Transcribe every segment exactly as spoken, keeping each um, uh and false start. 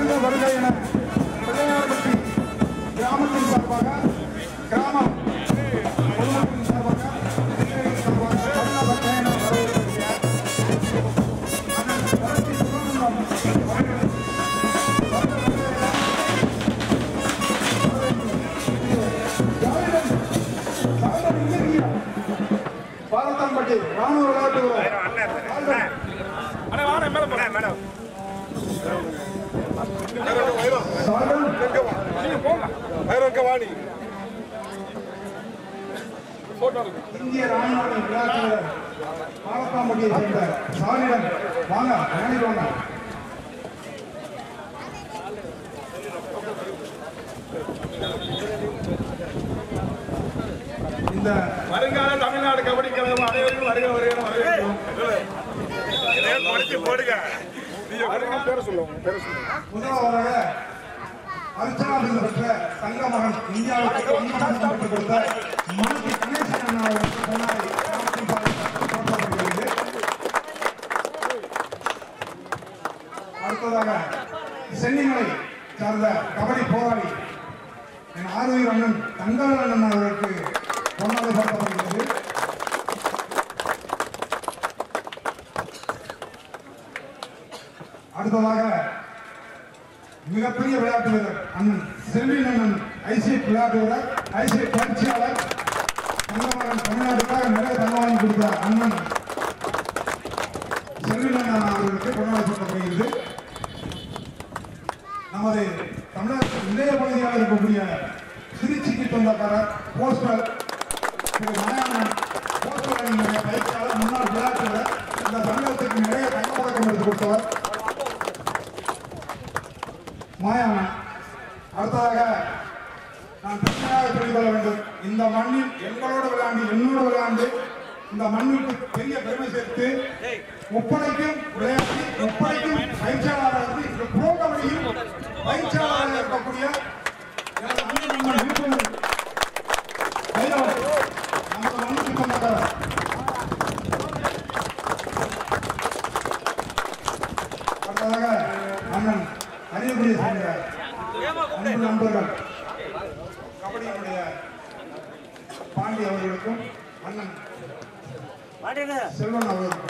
வருக வருக என பிள்ளையார்பட்டி கிராமத்தின் சார்பாக கிராம பொதுமக்களின் சார்பாக பாரத்தாம்பட்டி ராணுவ விளையாட்டு இந்திய ராணுவ விளையாட்டு பாரத்தாம்பட்டியை சேர்ந்த சாலிடன் வாங்க மேனேஜ் வாங்க. இந்த வருங்கால தமிழ்நாடு கபடி கழகம் அனைவருக்கும் வருக வருகிறோம் வரவேற்கிறோம். முதலாவதாக அர்ச்சனா பெற்ற தங்க மகன் இந்தியாவுக்கு கொடுத்த மனுக்கு கணேசன் அடுத்ததாக சென்னிமலை சார்ந்த கபடி போராளி என் ஆறுயிர் அண்ணன் தங்கவேல் அண்ணன் அவர்களுக்கு பொன்னாடை சாத்தப்படுகிறது. அடுத்ததாக மிகப்பெரிய விளையாட்டு வீரர் அண்ணன் செல்வின் அண்ணன் ஐசிஎஃப் விளையாட்டு வீரர் ஐசிஎஃப் பயிற்சியாளர் தங்கமகன் தமிழ்நாட்டுக்காக நிறைய தங்க வாங்கி கொடுத்த அண்ணன் செல்வின் அண்ணன் அவர்களுக்கு பொன்னாடை சாத்தப்படுகிறது. நமது தமிழகத்தின் இளைய பகுதியாக இருக்கக்கூடிய திருச்சிக்கு சொந்தக்காரர் போஸ்டர் திரு மலையாளன் போஸ்டர் அணியினுடைய பயிற்சியாளர் முன்னாள் விளையாட்டு வீரர் இந்த தமிழகத்திற்கு நிறைய தங்கப்பதக்கம் எடுத்துக் கொடுத்தவர் மாயாமன். அடுத்ததாக நான் பெருமையாக சொல்லிக் கொள்ள வேண்டும், இந்த மண்ணில் எங்களோடு விளையாண்டு என்னோடு விளையாண்டு இந்த மண்ணுக்கு பெரிய பெருமை சேர்த்து ஒப்படைக்கும் விளையாட்டு ஒப்படைக்கும் பயிற்சியாளராக ப்ரோ கபடியில் பயிற்சியாளராக இருக்கக்கூடிய நமது மண்ணுக்கு சொந்தக்காரர் அடுத்ததாக அண்ணன் அறிவுடைய சேர்ந்த அன்பு நண்பர்கள் கபடியினுடைய பாண்டி அவர்களுக்கும் அண்ணன் செல்வன் அவர்களுக்கும்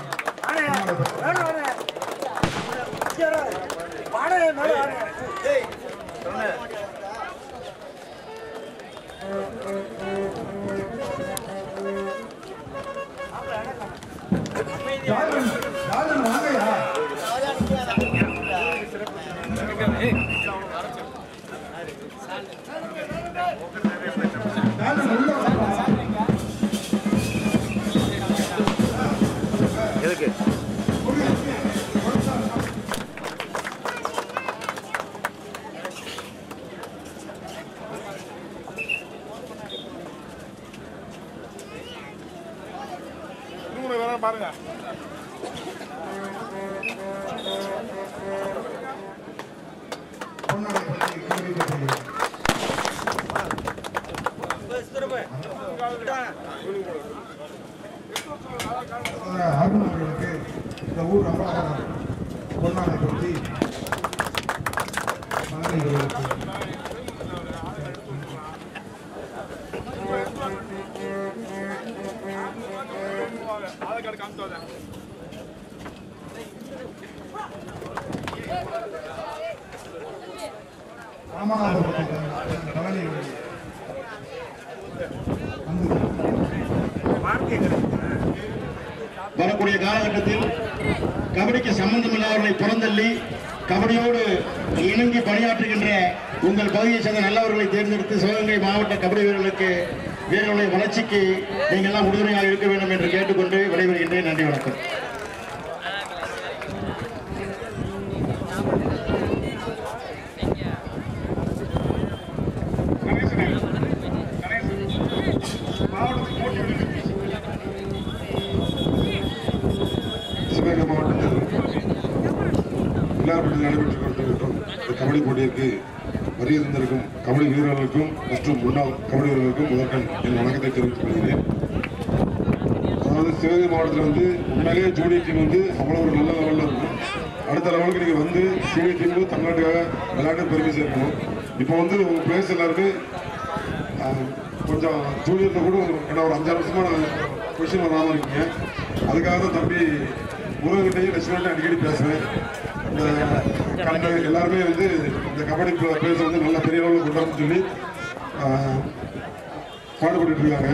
வாங்கயா எதுக்கு பாருங்க அருண் அவர்களுக்கு இந்த ஊர் அம்பலகாரம் பொன்னாடை பற்றி ராமநாதபுரத்தில் தலைமை வரக்கூடிய காலகட்டத்தில் கபடிக்கு சம்பந்தம் இல்லாதவர்களை புறந்தள்ளி கபடியோடு இணங்கி பணியாற்றுகின்ற உங்கள் பகுதியை சேர்ந்த நல்லவர்களை தேர்ந்தெடுத்து சிவகங்கை மாவட்ட கபடி வீரர்களுக்கு வீரர்களுடைய வளர்ச்சிக்கு நீங்கள் எல்லாம் உறுதுணையாக இருக்க வேண்டும் என்று கேட்டுக்கொண்டு விடைபெறுகின்றேன். நன்றி, வணக்கம். சிவகங்கை மாவட்டத்தில் விளையாட்டு நடைபெற்றுக் கொண்டிருக்கும் இந்த கபடி போட்டியிற்கு வருகின்றிருக்கும் கபடி வீரர்களுக்கும் மற்றும் முன்னாள் கபடி வீரர்களுக்கும் முதற்கண் என் வணக்கத்தை தெரிவித்துக் கொள்கிறேன். அதாவது சிவகங்கை மாவட்டத்தில் வந்து உண்மையிலேயே ஜூனியர் டீம் வந்து அவ்வளோ ஒரு நல்ல லெவலில் இருக்கும். அடுத்த லெவலுக்கு நீங்கள் வந்து சீனியர் டீமுக்கு தமிழ்நாட்டுக்காக விளையாட்டு பெருமை சேர்க்கணும். இப்போ வந்து உங்கள் பிளேயர்ஸ் எல்லாருமே கொஞ்சம் ஜூனியரில் கூட ஏன்னா ஒரு அஞ்சாறு வருஷமாக நான் கொஸ்டின் வராமல் இருக்கீங்க. அதுக்காக தான் தம்பி முருகன்கிட்டையும் லட்சுமணன் அடிக்கடி பேசுவேன். இந்த கண்ட எல்லாருமே வந்து இந்த கபடி பிளேயர்ஸை வந்து நல்ல பெரிய அளவில் கொண்டு வரணும்னு சொல்லி பாடுபட்டு இருக்காங்க.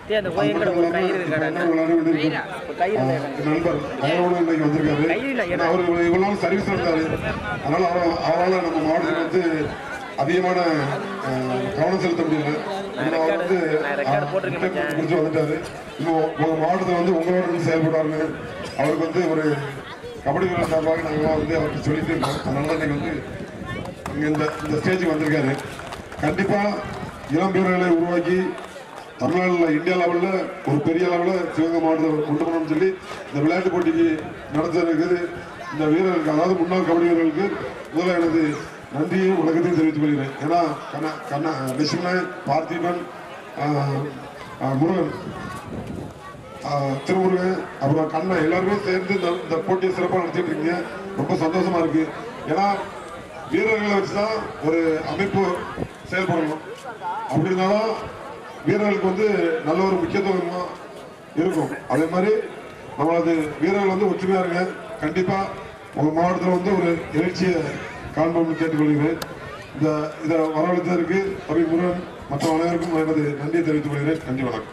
நண்பர் அவரோட இன்னைக்கு வந்திருக்காரு. அவர் இவ்வளவு நாள் சர்வீஸ் நடந்தாரு. அதனால அவரால் நம்ம மாவட்டத்தில் வந்து அதிகமான கவனம் செலுத்த முடியல. அவர் வந்து முடிச்சு வந்துட்டாரு. இன்னும் உங்க மாவட்டத்தில் வந்து உங்களோட இருந்து செயல்படுவாருன்னு அவருக்கு வந்து ஒரு கபடி வீரர் சார்பாக நாங்களாம் வந்து அவருக்கு சொல்லிட்டு இருக்கோம். அதனால தான் இன்னைக்கு வந்து இங்கே இந்த இந்த ஸ்டேஜுக்கு வந்திருக்காரு. கண்டிப்பாக இளம் வீரர்களை உருவாக்கி தமிழ்நாட்டில் இந்தியா லெவலில் ஒரு பெரிய லெவலில் சிவகங்கை மாவட்டத்தை கொண்டு போகணும்னு சொல்லி இந்த விளையாட்டு போட்டிக்கு நடத்துறதுக்கு இந்த வீரர்களுக்கு அதாவது முன்னாள் கபடி வீரர்களுக்கு முதல்ல எனது நன்றியும் வணக்கத்தையும் தெரிவித்துக் கொள்கிறேன். ஏன்னா கண்ணா கண்ணா லட்சுமணன், பார்த்திபன், முருகன், திருமுருகன், அப்புறம் கண்ணன் எல்லாருமே சேர்ந்து இந்த போட்டியை சிறப்பாக நடத்திட்டு இருக்கீங்க. ரொம்ப சந்தோஷமா இருக்கு. ஏன்னா வீரர்களை வச்சுதான் ஒரு அமைப்பு செயல்படணும். அப்படி இருந்தாலும் வீரர்களுக்கு வந்து நல்ல ஒரு முக்கியத்துவமா இருக்கும். அதே மாதிரி நம்மளது வீரர்கள் வந்து ஒற்றுமையா இருங்க. கண்டிப்பா உங்க மாவட்டத்தில் வந்து ஒரு எழுச்சியை காண்போம்னு கேட்டுக்கொள்கிறேன். இந்த இதை வரவழைத்ததற்கு ரவி முருகன் மற்ற அனைவருக்கும் எனது நன்றியை தெரிவித்துக் கொள்கிறேன். நன்றி, வணக்கம்.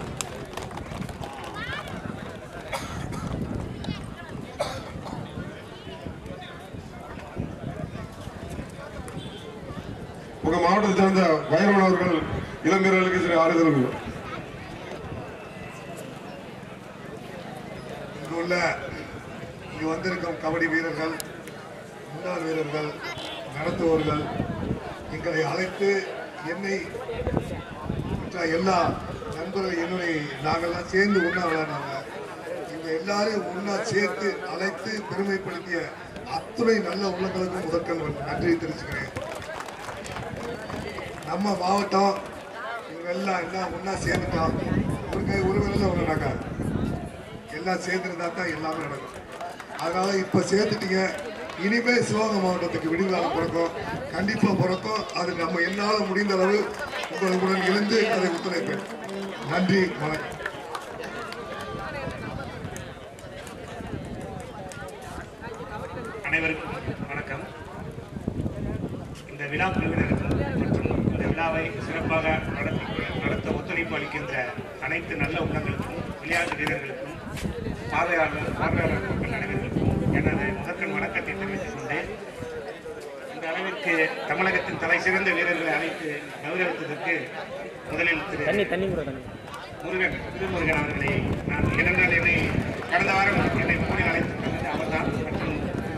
உங்க மாவட்டத்தை சேர்ந்த வைரவன் அவர்கள் இளம் வீரர்களுக்கு சில ஆறுதல்கள். இங்குள்ள இங்கு வந்திருக்கும் கபடி வீரர்கள், முன்னாள் வீரர்கள், நடத்துவர்கள், எங்களை அழைத்து என்னை மற்ற எல்லா நண்பர்கள் என்னுடைய நாங்கள்லாம் சேர்ந்து ஒன்றா விளையாடுறாங்க. இவங்க எல்லாரும் ஒன்றா சேர்த்து அழைத்து பெருமைப்படுத்திய அத்துணை நல்ல உள்ளங்களுக்கும் முதற்கண் நன்றி தெரிவிச்சுக்கிறேன். நம்ம மாவட்டம் இவங்க எல்லாம் எல்லாம் ஒன்றா சேர்ந்துட்டோம். ஒரு கை ஒரு வேலையில் ஒன்று நடக்காது. எல்லாம் சேர்ந்துருந்தா தான் எல்லாமே நடக்கும். அதனால இப்போ சேர்த்துட்டீங்க. இனிமேல் சிவகங்கை மாவட்டத்துக்கு விடுதலை பிறக்கும், கண்டிப்பாக பிறக்கும். அது நம்ம என்னால் முடிந்த அளவு உங்களுடன் இருந்து அதை ஒத்துழைப்பேன். நன்றி, வணக்கம். அனைவருக்கும் வணக்கம். இந்த விழா குழுவினருக்கும் மற்றும் இந்த விழாவை சிறப்பாக நடத்தி நடத்த ஒத்துழைப்பு அளிக்கின்ற அனைத்து நல்ல உள்ளங்களுக்கும், விளையாட்டு வீரர்களுக்கும், பார்வையாளர் பார்வையாளர் மக்கள் அனைவருக்கும் எனது முதற்கண் வணக்கத்தை தெரிவித்துக் கொண்டு, இந்த அளவிற்கு தமிழகத்தின் தலை சிறந்த வீரர்களை அழைத்து கௌரவித்ததற்கு முதலில் திரு முருகன் திருமுருகன் அவர்களை நான் இரண்டால் என்னை கடந்த வாரம் என்னை போனில் அழைத்து அவர்தான் மற்றும்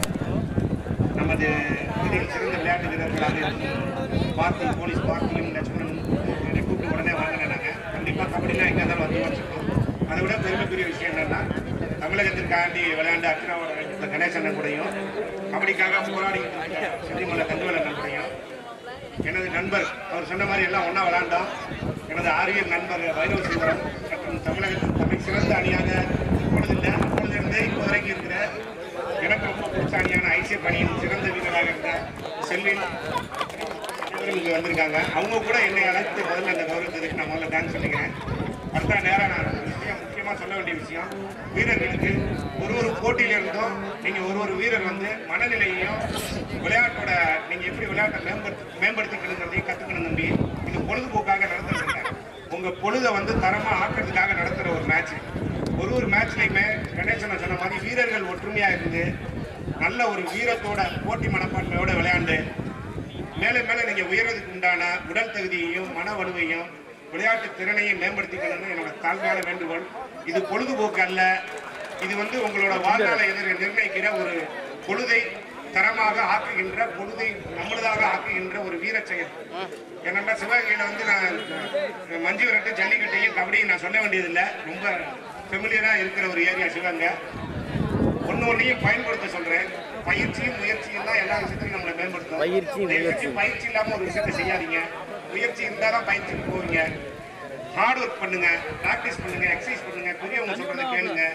நமது பகுதியில் சிறந்த விளையாட்டு வீரர்களாக இருக்கும் பார்த்தி போலீஸ் பார்த்தியும் லட்சுமணனும் என்னை கூப்பிட்டு உடனே வாங்கினாங்க. கண்டிப்பாக கபடிலாம் எங்கே இருந்தாலும் வந்து வச்சுருக்கோம். அதை விட பெருமைக்குரிய விஷயம் என்னன்னா, தமிழகத்திற்காண்டி விளையாண்டு அர்ச்சனாவோட கணேசன் கூடையும், கபடிக்காக போராடிக்கிட்டு இருக்க செல்லிமலை தங்குவலன் கூடையும், எனது நண்பர் அவர் சொன்ன மாதிரி எல்லாம் ஒன்றா விளையாண்டோம். எனது ஆரியர் நண்பர் வைரவ சுந்தரம் மற்றும் தமிழகத்தின் தமிழ் சிறந்த அணியாக இப்பொழுது இல்லை அப்பொழுது இருந்தே இப்போ வரைக்கும் இருக்கிற எனக்கு ரொம்ப பிடிச்ச அணியான ஐசிஎஃப் அணியின் சிறந்த வீரராக இருந்த செல்வின் இங்கே வந்திருக்காங்க. அவங்க கூட என்னை அழைத்து முதல்ல அந்த கௌரவத்துக்கு நான் முதல்ல தேங்க்ஸ் சொல்லிக்கிறேன். அடுத்த நேரம் நான் விஷயம் முக்கியமாக சொல்ல வேண்டிய விஷயம், வீரர்களுக்கு ஒரு ஒரு போட்டியில இருந்தும் நீங்கள் ஒரு ஒரு வீரர் வந்து மனநிலையையும் விளையாட்டோட நீங்கள் எப்படி விளையாட்டை மேம்படுத்தி மேம்படுத்திக்கணுங்கிறதையும் கற்றுக்கணும். நம்பி இது பொழுதுபோக்காக நடத்துறதில்லை, உங்கள் பொழுதை வந்து தரமாக ஆக்கிறதுக்காக நடத்துகிற ஒரு மேட்ச். ஒரு ஒரு மேட்ச்லையுமே கணேசனை சொன்ன மாதிரி வீரர்கள் ஒற்றுமையாக இருந்து நல்ல ஒரு வீரத்தோட போட்டி மனப்பான்மையோட விளையாண்டு மேலே மேலே நீங்கள் உயர்வதற்கு உண்டான உடல் தகுதியையும் மன வலுவையும் விளையாட்டு திறனையும் மேம்படுத்திக்கணும்னு என்னோட தாழ்மையான வேண்டுகோள். இது பொழுதுபோக்கு அல்ல, இது வந்து உங்களோட வாழ்நாளை எதிர நிர்ணயிக்கிற ஒரு பொழுதை தரமாக ஆக்குகின்ற, பொழுதை நம்மளதாக ஆக்குகின்ற ஒரு வீர செயல். ஏன்னா சிவகங்கையில் வந்து நான் மஞ்சு விரட்டு, ஜல்லிக்கட்டையும் கபடியும் நான் சொல்ல வேண்டியதில்லை, ரொம்ப ஃபெமிலியராக இருக்கிற ஒரு ஏரியா சிவகங்கை. ஒன்று ஒன்றையும் பயன்படுத்த சொல்கிறேன். பயிற்சியும் முயற்சியும் தான் எல்லா விஷயத்தையும் நம்மளை மேம்படுத்தும். பயிற்சி இல்லாமல் ஒரு விஷயத்தை செய்யாதீங்க. முயற்சி இருந்தால் தான் பயிற்சிக்கு போவீங்க. ஹார்ட் ஒர்க் பண்ணுங்க, ப்ராக்டிஸ் பண்ணுங்க, எக்ஸசைஸ் பண்ணுங்க, பெரியவங்க சொல்றதை கேளுங்க.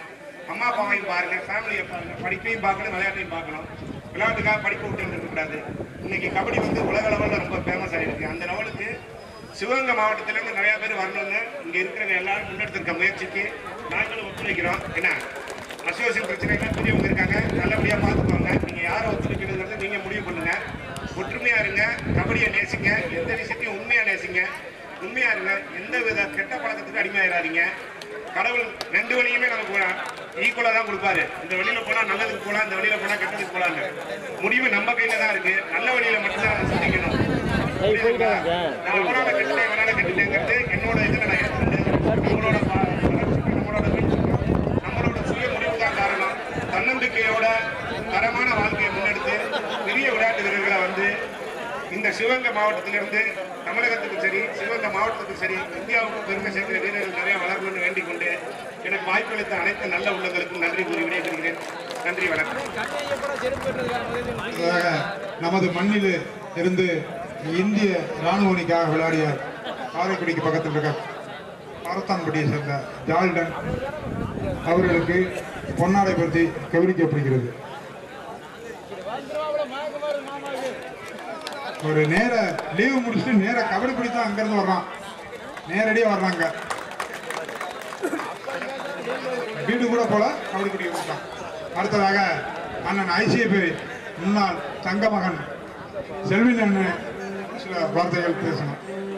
அம்மா அப்பாவையும் பாருங்க, ஃபேமிலியை பாருங்க, படிப்பையும் பார்க்கணும், விளையாட்டையும் பார்க்கணும். விளையாட்டுக்காக படிப்பு விட்டு இருக்கக்கூடாது. இன்னைக்கு கபடி வந்து உலக லெவலில் ரொம்ப ஃபேமஸ் ஆகிருக்கு. அந்த லெவலுக்கு சிவகங்கை மாவட்டத்திலேருந்து நிறையா பேர் வரணும்னு இங்கே இருக்கிறவங்க எல்லாரும் முன்னெடுத்திருக்க முயற்சிக்கு நாங்களும் ஒத்துழைக்கிறோம். ஏன்னா அசோசியேஷன் பிரச்சனைகள் பெரியவங்க இருக்காங்க, நல்லபடியாக பார்த்துக்கோங்க. நீங்கள் யாரை ஒத்துழைக்கிறதுங்கிறது நீங்கள் முடிவு பண்ணுங்கள். ஒற்றுமையாக இருங்க, கபடியை நேசிங்க, எந்த விஷயத்தையும் உண்மையாக நேசிங்க, உண்மையாக இருங்க, எந்த வித கெட்ட பழக்கத்துக்கு அடிமையாயிடாதீங்க. கடவுள் ரெண்டு வழியுமே நமக்கு ஈக்குவலாக தான் கொடுப்பாரு. இந்த வழியில் போனால் நல்லதுக்கு போகலாம், இந்த வழியில் போனால் கெட்டதுக்கு போகலாங்க. முடிவு நம்ம கையில் தான் இருக்குது. நல்ல வழியில் மட்டும்தான் நம்ம சிந்திக்கணும். நான் அவனால கெட்டேன் அவனால கெட்டேங்கிறது என்னோட இதில் நான் எடுத்துக்கிட்டு நம்மளோட நம்மளோட நம்மளோட சுய முடிவு தான் காரணம். தன்னம்பிக்கையோட தரமான வாழ்க்கையை முன்னெடுத்து பெரிய விளையாட்டு வீரர்களை வந்து இந்த சிவகங்கை மாவட்டத்திலிருந்து தமிழகத்துக்கும் சரி, சிவகங்கை மாவட்டத்துக்கும் சரி, இந்தியாவுக்கும் பெருமை சேர்க்கிற வீரர்கள் நிறைய வளரணும்னு வேண்டிக் கொண்டு எனக்கு வாய்ப்பளித்த அனைத்து நல்ல உள்ளங்களுக்கும் நன்றி கூறி விடைபெறுகிறேன். நன்றி, வணக்கம். நமது மண்ணில் இருந்து இந்திய ராணுவ அணிக்காக விளையாடிய காரைக்குடிக்கு பக்கத்தில் இருக்க பாரத்தான்பட்டியை சேர்ந்த ஜால்டன் அவர்களுக்கு பொன்னாடை பற்றி கௌரவிக்கப்படுகிறது. ஒரு நேர லீவு முடிச்சுட்டு நேர கபடி பிடித்தான் அங்கிருந்து வர்றான், நேரடியாக வர்றாங்க. வீடு கூட போல கபடி பிடிக்க கொடுத்தான். அடுத்ததாக அண்ணன் ஐசிஎஃப் முன்னாள் தங்க மகன் செல்வின் அண்ணன் சில வார்த்தைகள் பேசணும்.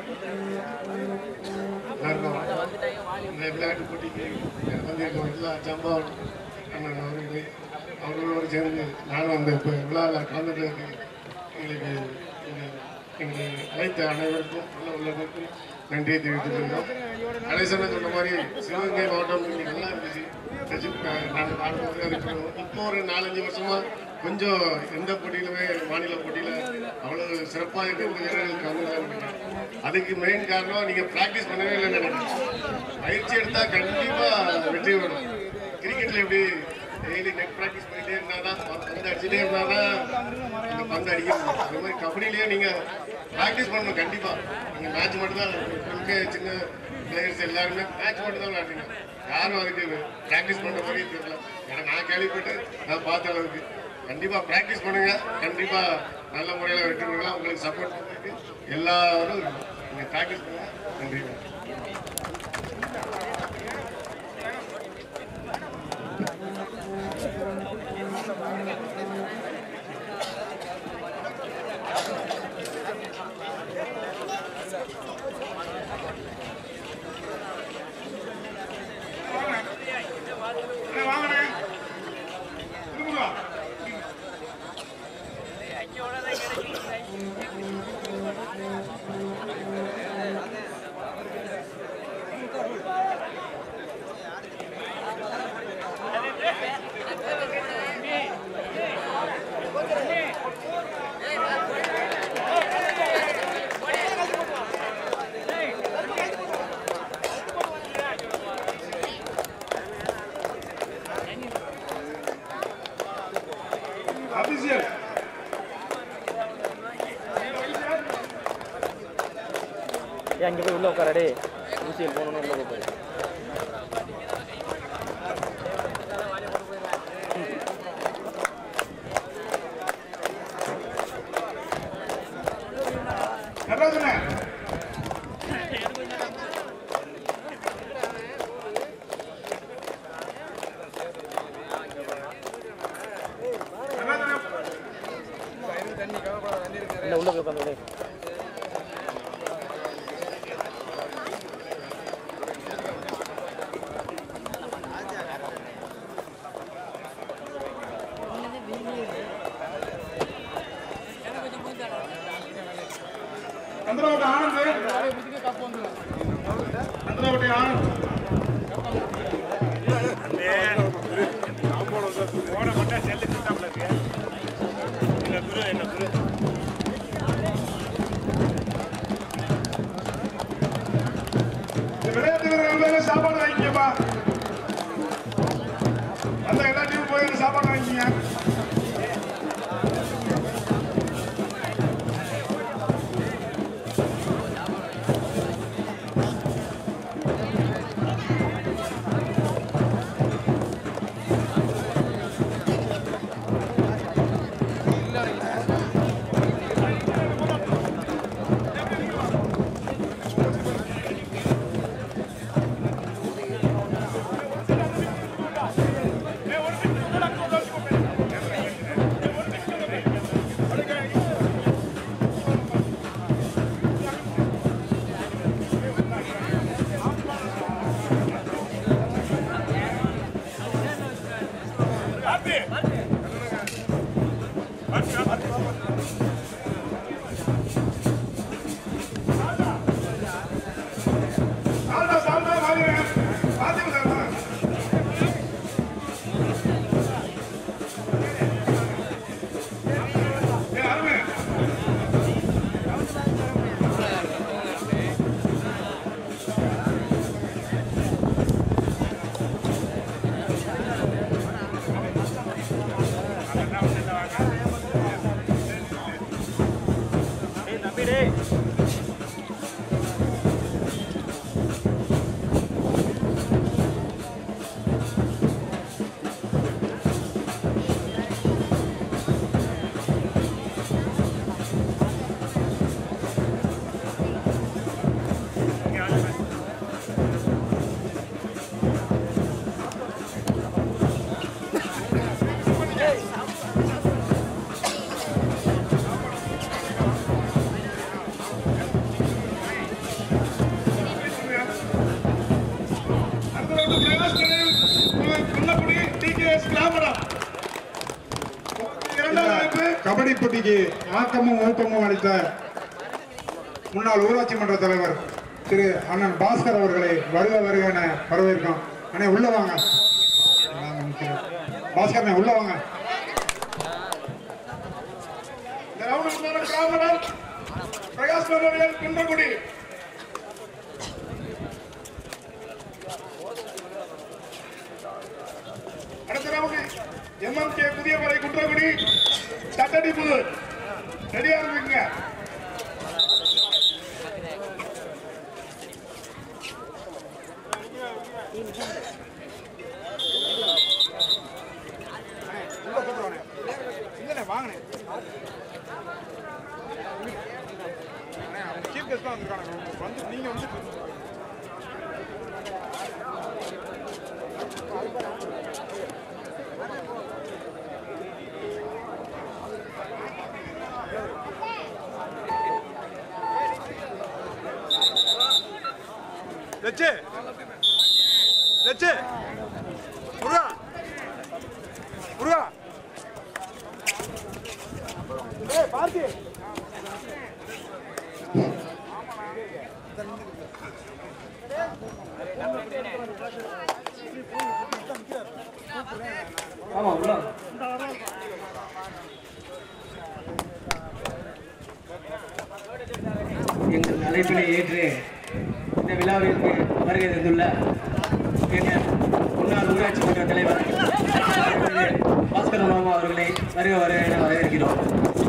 இந்த விளையாட்டு போட்டிக்கு வந்திருக்கோம் எல்லா ஜம்பாவும் அண்ணன் அவர்களே அவர்களோடு சேர்ந்து நானும் அந்த இப்போ விழாவில் கலந்துட்டு எங்களுக்கு எங்களை அழைத்த அனைவருக்கும் நல்ல உள்ளவருக்கும் நன்றியை தெரிவித்துக் கொள்கிறோம். கணேசன் சொன்ன மாதிரி சிவகங்கை மாவட்டம் இங்கே நல்லா இருந்துச்சு. நாங்கள் ஆடும்போது அதுக்கு இப்போ ஒரு நாலஞ்சு வருஷமா கொஞ்சம் எந்த போட்டியிலுமே மாநில போட்டியில் அவ்வளோ சிறப்பாக இருக்கிற வீரர்கள் கலந்துதான். அதுக்கு மெயின் காரணம் நீங்கள் ப்ராக்டிஸ் பண்ணவே இல்லைன்னு நினைக்கிறேன். பயிற்சி எடுத்தால் கண்டிப்பாக வெற்றி வரும். கிரிக்கெட்டில் எப்படி டெய்லி நெட் ப்ராக்டிஸ் பண்ணிட்டே இருந்தால் தான் பந்து அடிச்சுட்டே இருந்தால் தான் இந்த பந்து அடிக்க முடியும். அது மாதிரி கபடியிலேயே நீங்கள் ப்ராக்டிஸ் பண்ணணும். கண்டிப்பாக நீங்கள் மேட்ச் மட்டும் தான் இருக்க சின்ன பிளேயர்ஸ் எல்லாருமே மேட்ச் மட்டும் தான் விளையாடுங்க. யாரும் அதுக்கு ப்ராக்டிஸ் பண்ணுற மாதிரியே தெரியல. ஏன்னா நான் கேள்விப்பட்டு நான் பார்த்த அளவுக்கு கண்டிப்பாக ப்ராக்டிஸ் பண்ணுங்கள். கண்டிப்பாக நல்ல முறையில் வெற்றி பெறலாம். உங்களுக்கு சப்போர்ட் பண்ணுறதுக்கு எல்லாரும் நீங்கள் ப்ராக்டிஸ் பண்ணுங்கள். நன்றி. அங்கே போய் உள்ள உட்காரடே ஊசியில் போகணுன்னு உள்ள போய் இல்லை உள்ள போய் உட்காந்து चंद्रवटे आनंद चंद्रवटे आनंद விளையாட்டு வீரர்கள் சாப்பாடு வாங்கிக்கப்பா. அந்த எல்லா டீமும் போய் சாப்பாடு வாங்கிக்கங்க. கபடி போட்டிக்கு ஆக்கமும் ஊக்கமும் அளித்த முன்னாள் ஊராட்சி மன்ற தலைவர் திரு அண்ணன் பாஸ்கர் அவர்களை வருக வருக என வரவேற்கிறோம். அண்ணே உள்ள வாங்க. பாஸ்கர் உள்ள வாங்க. பிரகாஷ் அவர்கள் குன்றக்குடி அடுத்த ரவுண்டு எம்எம்கே புதிய படை குன்றக்குடி சட்டடி புது ரெடியா இருக்குங்க. வாங்கினேன் சீஃப் கெஸ்ட் வந்துருக்காங்க வந்து நீங்க வந்து லட்சு லட்சு முருகா முருகா ஏய் பார்த்தி ஆமா உள்ள எங்கள் அழைப்பினை ஏற்று இந்த விழாவிற்கு வருகை தந்துள்ள எங்கள் முன்னாள் ஊராட்சி மன்ற தலைவர் பாஸ்கர் மாமா அவர்களை வருக வருக என வரவேற்கிறோம்.